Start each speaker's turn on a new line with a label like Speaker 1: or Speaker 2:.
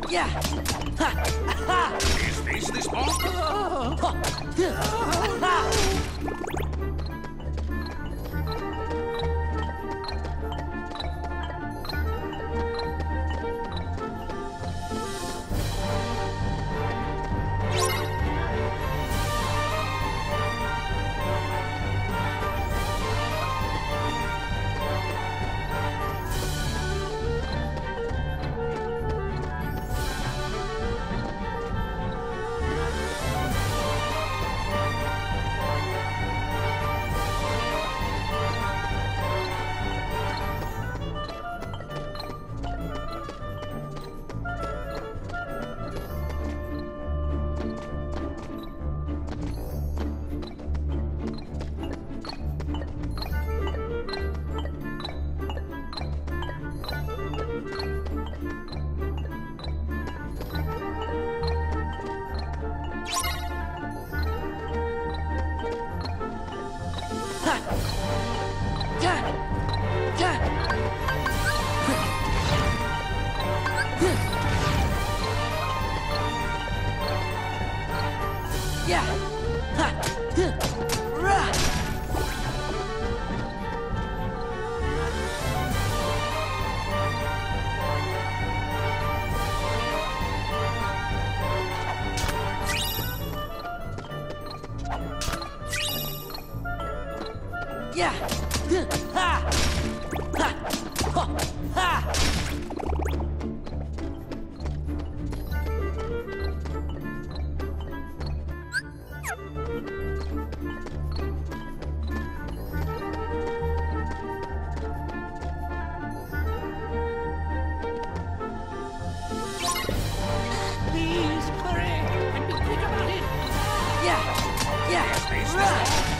Speaker 1: Yeah. Ha. Ha.
Speaker 2: Is this the spot?
Speaker 1: Yeah. Ha. Ha. Ha. Ha.
Speaker 3: Please, hurry and be quick about it.
Speaker 1: Yeah. Yeah.
Speaker 2: Is this the
Speaker 1: Rah.
Speaker 2: spot?